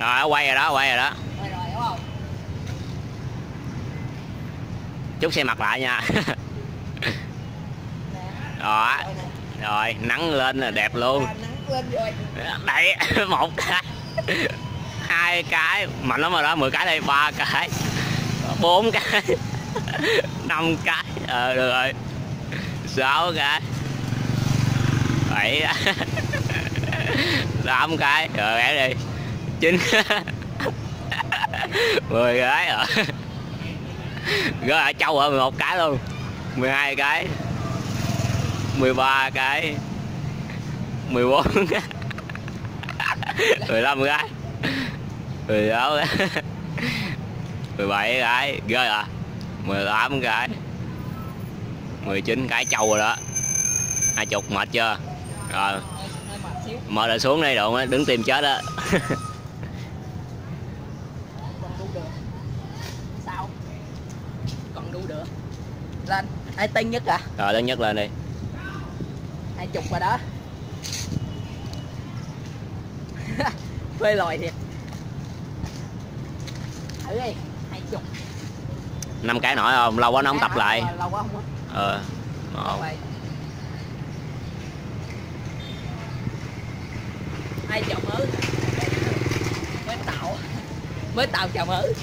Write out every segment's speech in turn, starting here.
Rồi quay rồi đó, quay rồi đó. Quay rồi đúng không? Chút xe mặt lại nha. Đó. Rồi nắng lên là đẹp luôn. Nắng lên rồi. Đây, một cái, hai cái, mạnh lắm rồi đó, 10 cái đi, 3 cái, 4 cái, 5 cái, được rồi, 6 cái, 7 cái, 8 cái, rồi bé đi, 9 10 cái rồi. Rồi ở châu ở 11 cái luôn, 12 cái, 13 cái, 14 cái, 15 cái, 16 cái, 17 cái, ghê à, 18 cái, 19 cái trâu rồi đó. 20 mệt chưa? Rồi mở lại xuống đây đụng đứng tìm chết đó. Sao? Còn đu được. Lên, ai tinh nhất à? Rồi lớn nhất lên đi. 20 rồi đó. Phê lòi thiệt. Thử đi, 20. 5 cái nổi không? Lâu quá nó không tập lại. Lâu quá không á. Một. 20 mới. Mới tạo chào mới.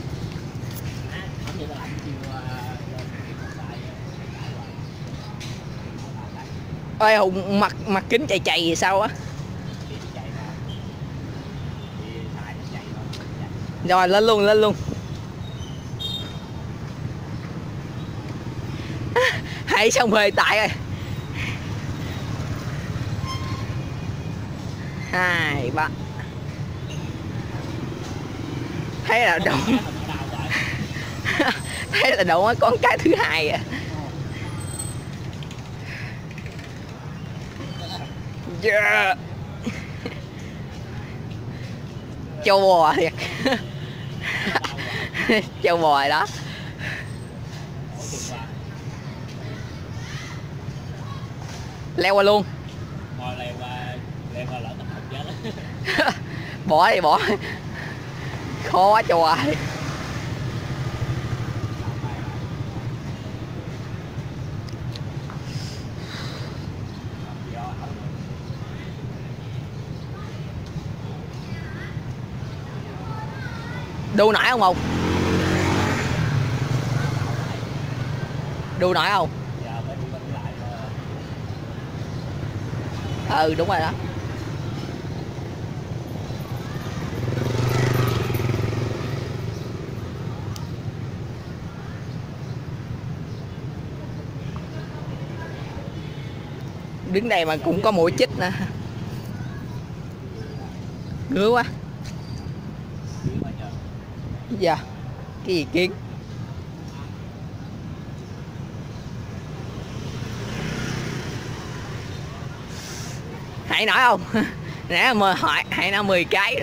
Ôi Hùng mặt kính chạy chạy gì sao á? Rồi lên luôn, lên luôn. Hãy xong hơi tại rồi. 2, 3. Thấy là đụng. Thấy là đụng con cái thứ hai à. Yeah. Châu bò thiệt. Châu bò đó. Leo qua luôn. Bỏ đi, bỏ. Khó quá trời. Đu nổi không Hùng? Đu nổi không? Ừ đúng rồi đó. Đứng đây mà cũng có mũi chích nè. Ngứa quá. Dạ. Cái gì kiến? Hãy nói không? Nãy mà hỏi hãy nói 10 cái.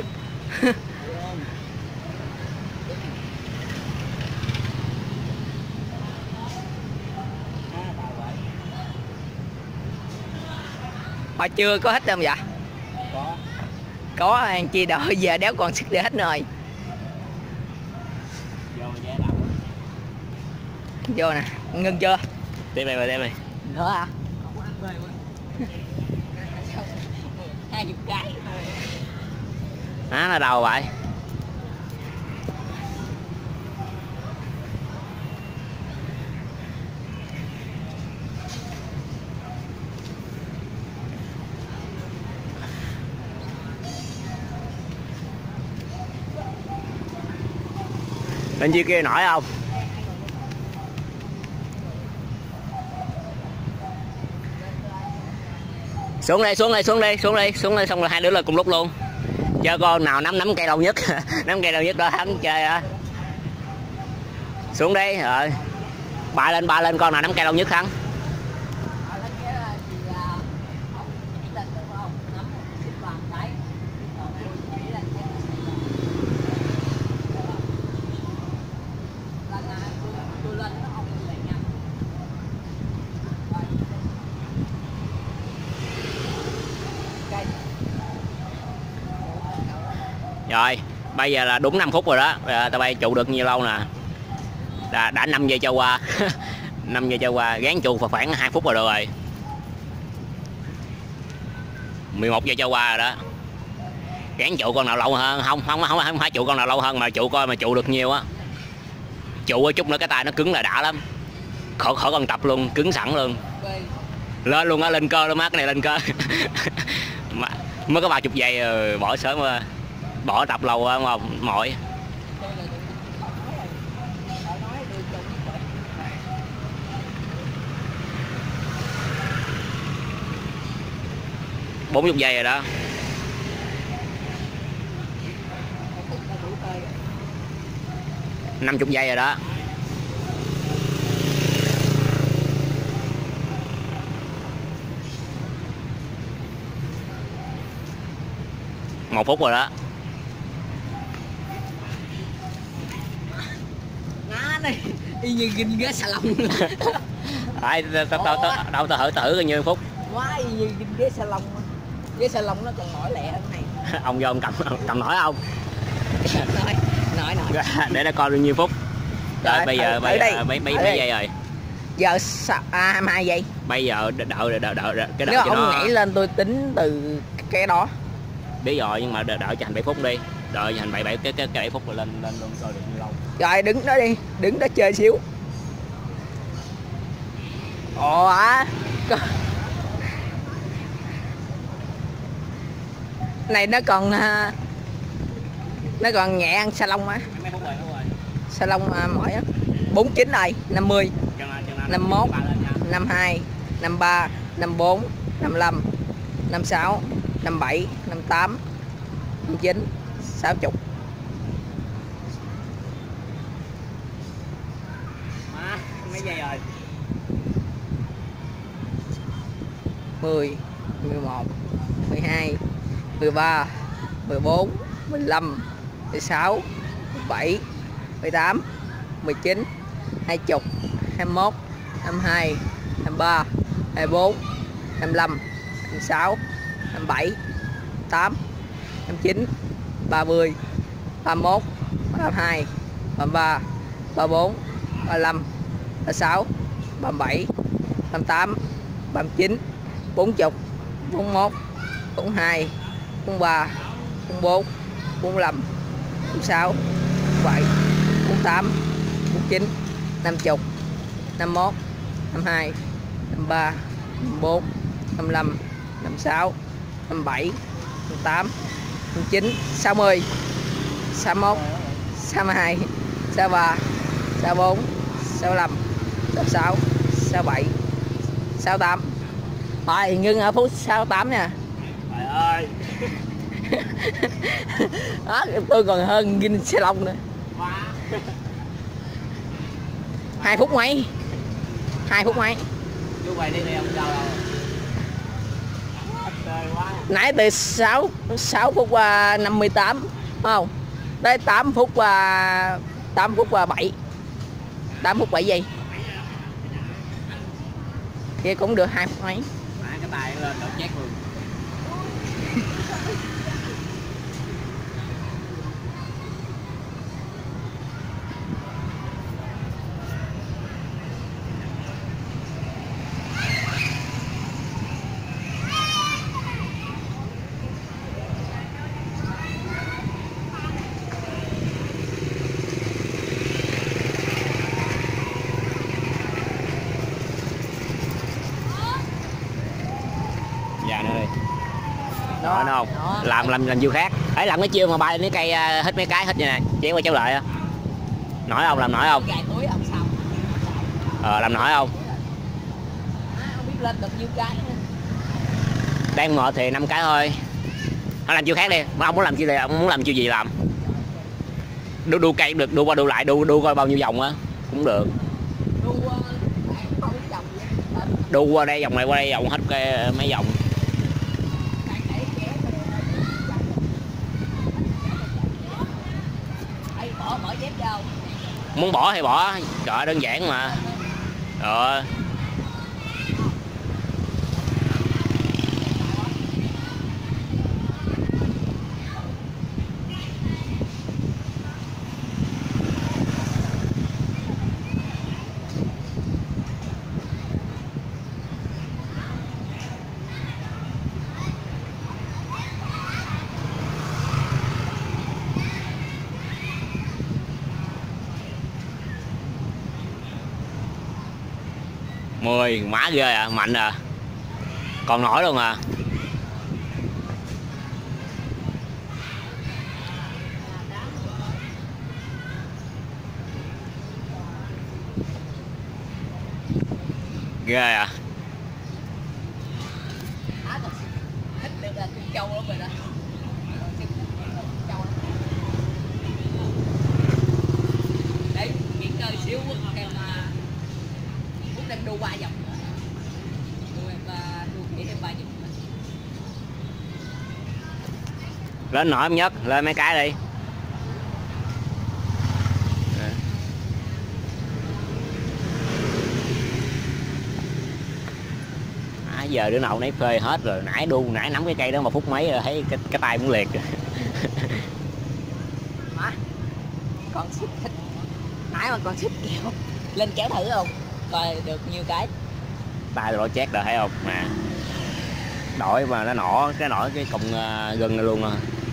Họ chưa có hết không vậy? Có hàng chi đợi giờ đéo còn sức để hết rồi. Vô nè, ngưng chưa? Tiếp đây, tiếp đây. Nữa hả? 20 cái. Á là đầu vậy. Lên chia kia nổi không? Xuống đây, xuống đây, xuống đây, xuống đây, xuống đây, xong rồi hai đứa lên cùng lúc luôn. Chơi con nào nắm cây đầu nhất. Nắm cây đầu nhất đó thắng chơi á. Xuống đây rồi. Ba lên con nào nắm cây đầu nhất thắng. Rồi bây giờ là đúng 5 phút rồi đó. Tao bay trụ được nhiêu lâu nè, đã 5 giây trôi qua. 5 giây trôi qua, gán trụ khoảng 2 phút rồi được rồi. 11 giây trôi qua rồi đó. Gán trụ con nào lâu hơn không phải trụ con nào lâu hơn, mà trụ coi mà trụ được nhiều á. Trụ ở chút nữa cái tay nó cứng là đã lắm, khỏi cần tập luôn, cứng sẵn luôn. Lên luôn á, lên cơ luôn á, cái này lên cơ. Mới có 30 giây rồi bỏ sớm quá. Bỏ tập lâu quá không mỏi. 40 giây rồi đó. Rồi 50 giây rồi đó. Một phút rồi đó. Má này y như ginh ghế salon. Ai tao thử bao nhiêu phút. Má y như ginh ghế salon. Ghế salon nó còn mỏi lẹ hơn này. Ông vô ông cầm nổi không? Nổi. Để nó coi bao nhiêu phút. Rồi bây giờ mấy giây rồi? Giờ 22 giây. Bây giờ đợi cái nếu cho ông nó... nhảy lên tôi tính từ cái đó. Biết rồi, nhưng mà đợi cho hành 7 phút đi. Đợi cho hành 7 phút rồi lên luôn coi được nhiêu lâu. Rồi đứng đó đi, đứng đó chơi xíu. Ồ á. Này nó còn nhẹ ăn salon á. Mấy phút rồi. Salon mỏi á. 49 rồi, 50, 51, 52, 53, 54, 55, 56, 57, 58, 59, 60. Mấy giây rồi? 10, 11, 12, 13, 14, 15, 16, 17, 18, 19, 20, 21, 22, 23, 24, 25, 26, 27, 8, 29, 30, 31, 32, 33, 34, 35, 36, 37, 38, 39, 40, 41, 42, 43, 44, 45, 46, 47, 48, 49, 50, 51, 52, 53, 54, 55, 56, 57, 58, 59, 60, 61, 62, 63, 64, 65, 66, 67, 68. Rồi ngưng ở phút 68 nha. Trời ơi. Đó, tôi còn hơn gin salon nữa. 2 phút mấy. 2 phút mấy. Chú quay đi ông đâu đâu. Nãy từ 6 phút 58 đúng không? Tới 8 phút 7. 8 phút 7 giây. Kia cũng được 2 phút mấy. Cái tay lên đỡ chét luôn. Dạ nữa đi. Đó nó không? Làm chiêu khác. Ấy làm cái chiêu mà bay cái cây hít mấy cái hít như này, chéo qua chéo lại á. Nổi không? Làm nổi không? Làm nổi không? Không biết lên được nhiêu cái. Đang mệt thì 5 cái thôi. Nó làm chiêu khác đi. Ông muốn làm chiêu gì? Ông muốn làm chiêu gì làm? Đu cây cũng được, đu qua đu lại, đu coi bao nhiêu vòng á cũng được. Đu qua đây vòng này qua đây vòng hết cái mấy vòng. Bỏ dép vô. Muốn bỏ thì bỏ, trời đơn giản mà. Rồi. 10 má ghê à, mạnh à, còn nổi luôn à. Ghê à. Thích được là con trâu lắm rồi đó. Đấy, nghỉ ngơi xíu em Phúc đang đu 3 vòng. Đu nghỉ thêm 3 vòng. Lên nổi em Nhất, lên mấy cái đi. Giờ đứa nào nấy phê hết rồi, nãy nắm cái cây đó 1 phút mấy rồi thấy cái tay cũng liệt. Hả? Con xích thích. Nãy mà con xích kéo lên kéo thử không? Coi được nhiêu cái. Tay rồi chét rồi thấy không nè. Đổi mà nó nổi cái cọng gân này luôn à.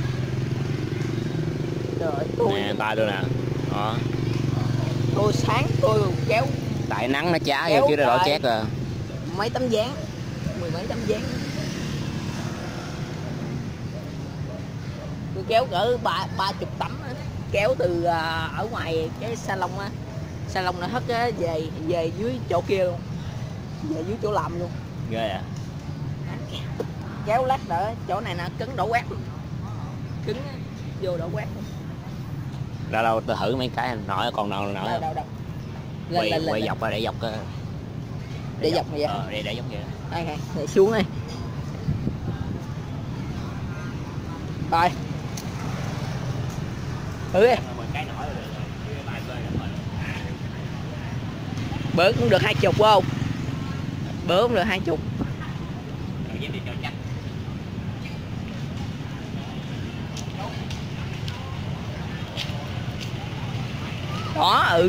Trời tôi. Nè tay tôi nè. Đó. Tôi sáng tôi kéo. Tại nắng nó chá vô chứ nó đỏ chét rồi. Mấy tấm dáng. 10 mấy tấm dáng. Tôi kéo cỡ 30 tấm á. Kéo từ ở ngoài cái salon á. Salon nó hất á, về dưới chỗ kia luôn. Về dưới chỗ làm luôn. Ghê à. Kéo lát đỡ chỗ này nè cứng đổ quét luôn. Cứng á, vô đổ quét luôn. Đâu tôi thử mấy cái nổi còn nào nổi. Đâu. Quay dọc ra để dọc cái. Để dọc này vậy. Để dọc vậy. Đây để xuống đi. Rồi. Thử đi. Bớ cũng được 20 không? Bớ cũng được 20. Đó ừ.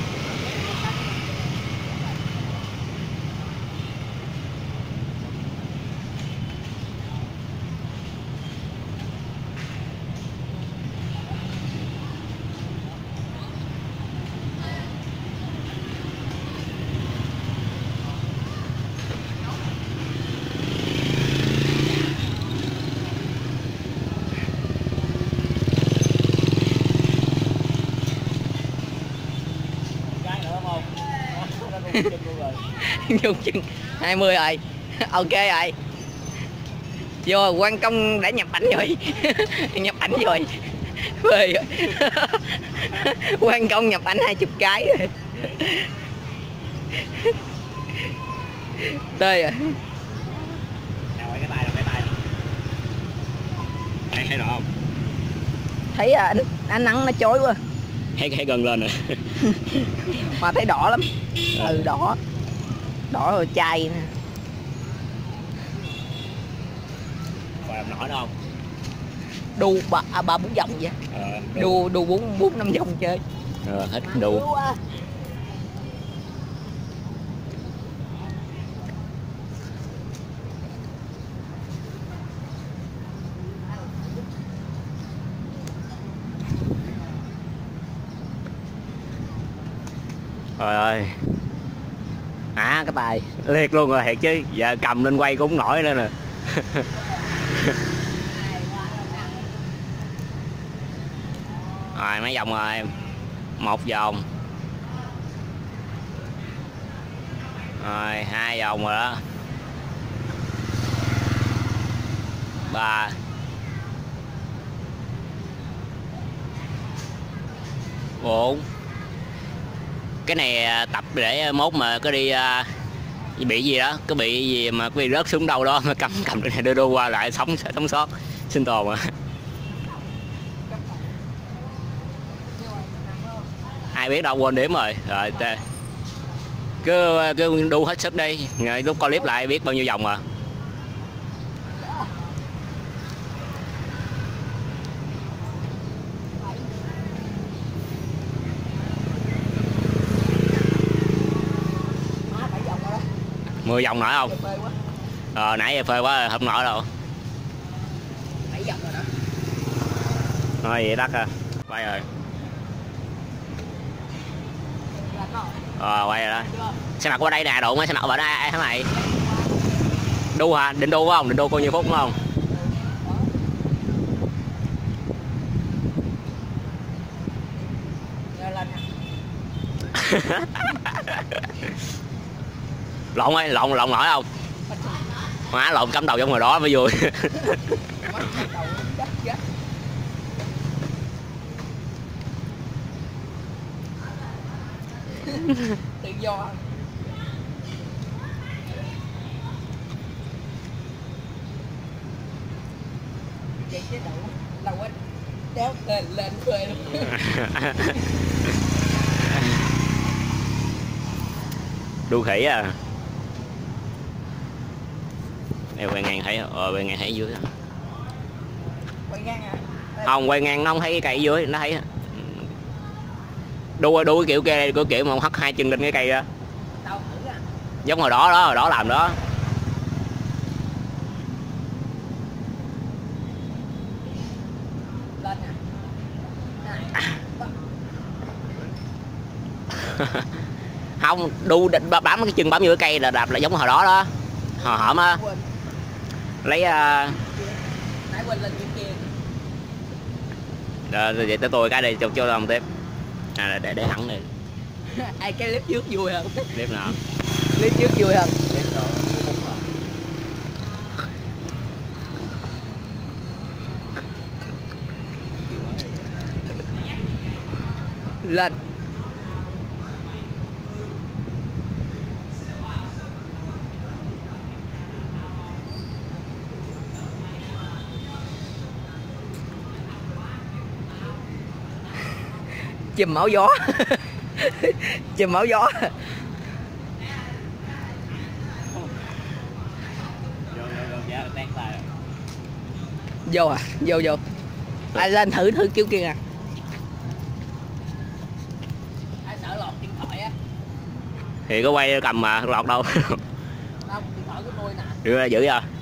Dùng chừng 20 rồi. Ok rồi. Vô quan công đã nhập ảnh rồi. Nhập ảnh rồi. Phê rồi. Quan công nhập ảnh 20 cái rồi. Tơi rồi. Thấy rõ không? Thấy ánh nắng nó chói quá. Thấy gần lên rồi. Mà thấy đỏ lắm. Ừ đỏ. Đỏ rồi chai nè. Còn làm nổi nữa không? Đu 3-4 vòng vậy. Đu 4-5 vòng chơi. Hết đu. Trời ơi. Cái tay liệt luôn rồi thiệt chứ. Giờ cầm lên quay cũng nổi nữa nè. Rồi mấy vòng rồi. 1 vòng. Rồi 2 vòng rồi đó. 3. 4. Cái này tập để mốt mà có đi bị gì đó, có bị gì mà có bị rớt xuống đâu đó mà cầm cái này đưa qua lại sống sót sinh tồn mà. Ai biết đâu quên điểm rồi. Rồi cứ đu hết sức đi, rồi lúc coi clip lại biết bao nhiêu vòng à. Mười vòng nổi không? Nãy giờ phê quá không nổi đâu. 7 vòng rồi đó. Thôi vậy đắt à. Quay rồi. Quay rồi đó. Xe mặt qua đây nè, đụng á, xe mặt ở đây thế này. Đu hả? Định đu không? Định đu bao nhiêu phút đúng không? Lộn ơi, lộn nổi không? Má lộn cắm đầu trong ngoài đó mới vui. Tự do. Vậy chứ đâu có đéo lên phơi luôn. Đu khỉ à. Đây quay ngang thấy, quay ngang thấy dưới. Quay ngang hả? Không, quay ngang nó không thấy cái cây dưới, nó thấy. Đu cái kiểu kia, cái kiểu mà hất hai chân lên cái cây đó. Đâu thử à? Giống hồi đó làm đó. Lên nè. Không, đu bám cái chân bám vô cái cây là đạp là giống hồi đó đó. Hồi hổm á. Lấy nãy quên lên kia. Rồi vậy tới tôi cái đây cho làm tiếp. À để hẳn đi. Ai cái clip trước vui hơn. Clip nào? Clip trước vui hơn. Lên. Chùm máu gió. Chùm máu gió. Vô à, vô. Ai lên thử kiểu kia à. Ai sợ lọt điện thoại á. Thì có quay cầm mà lọt đâu. Không, điện thoại của tôi nè. Đưa ra giữ ra.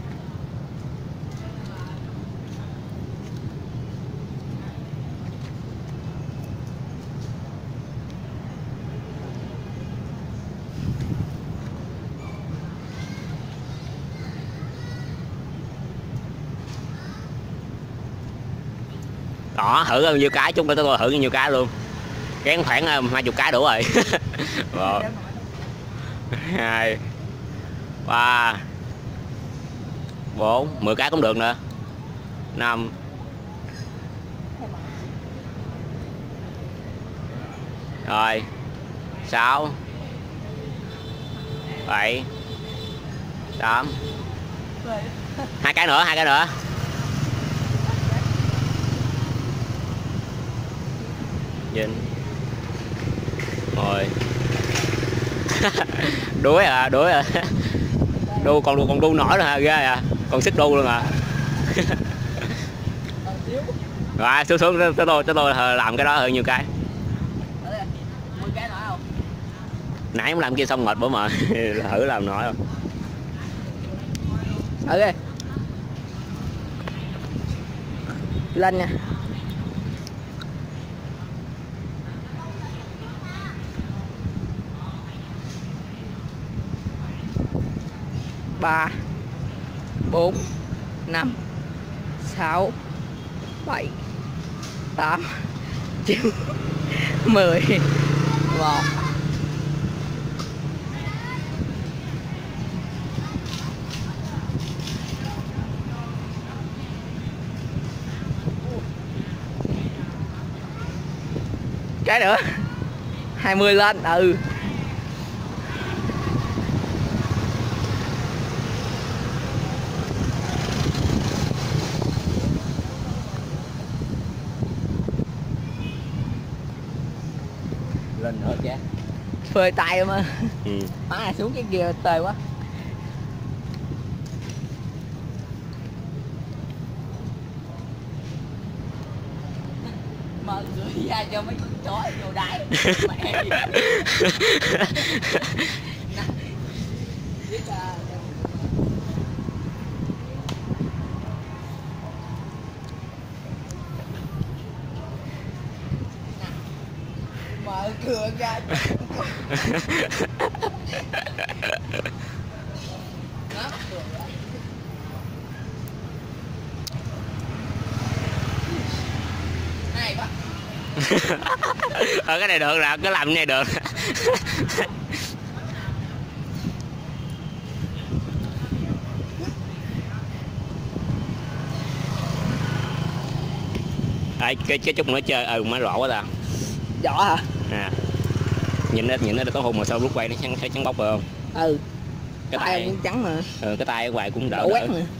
Đó, thử bao nhiêu cái, chúng tôi thử bao nhiêu cái luôn. Kén khoảng 20 cái đủ rồi. 1 2 3 4 10 cái cũng được nữa. 5 rồi 6 7 8 2 cái nữa, 2 cái nữa. Nhìn rồi. Đuối à. Đu còn đu nổi nữa hả, ghê à, còn sức đu luôn à. Rồi xuống tới tôi làm cái đó hơi nhiều cái. Nãy cũng làm kia xong mệt bữa mà. Thử làm nổi không? Thử đi. Lên nha. Ba 4 5 6 7 8 9 10 1 cái nữa 20 lên. Ừ lên nữa chứ. phơi tay mà. Ừ. Má xuống cái kia tê quá. Mở người ra cho mấy con chó vô đáy. Mẹ. Mở cửa ra. Hay quá. Cái này được là cứ làm cái này được. cái chút nữa chơi má rõ quá ta. Rõ hả? À. Nhìn nó có hôn mà sao lúc quay nó trắng bóc rồi không? Ừ. Cái tay cũng trắng mà. Cái tay ở ngoài cũng đỡ. Quét nè.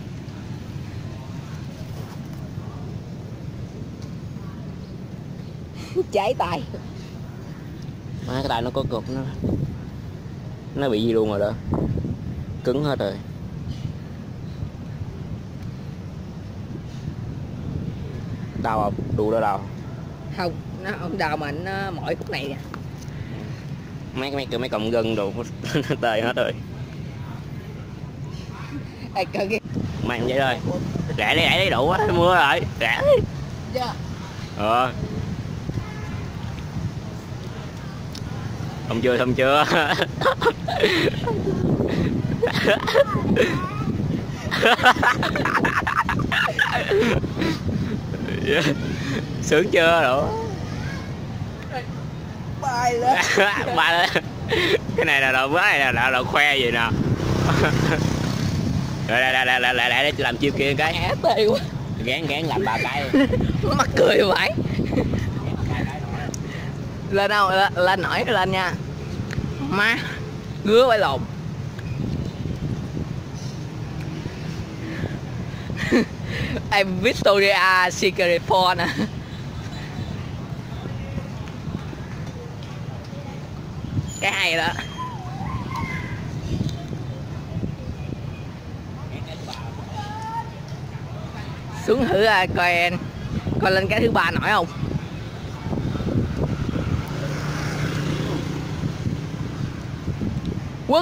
Cháy tay. Má cái tay nó có cục nó bị gì luôn rồi đó. Cứng hết rồi. Đau không? Đu đó đau. Không, nó không đau mà nó mỏi khúc này nè. Mấy cọng gân đồ tê hết rồi. Ê, coi cái Mang vậy thôi. Rẻ đi đủ quá, mua rồi. Rẻ đi. Chưa? Không chưa. Sướng chưa đủ. Bay lên. Bay lên. Cái này là đồ mới là đồ khoe gì nè. Rồi lại làm chiêu kia cái. Hả tê quá. Gán làm 3 cái. Mắc cười vậy. Lên đâu, lên nổi lên nha. Má ngứa phải lồn. Em Victoria Secret Fall nè. Cái hay đó. Xuống thử coi lên cái thứ 3 nổi không. Quốc.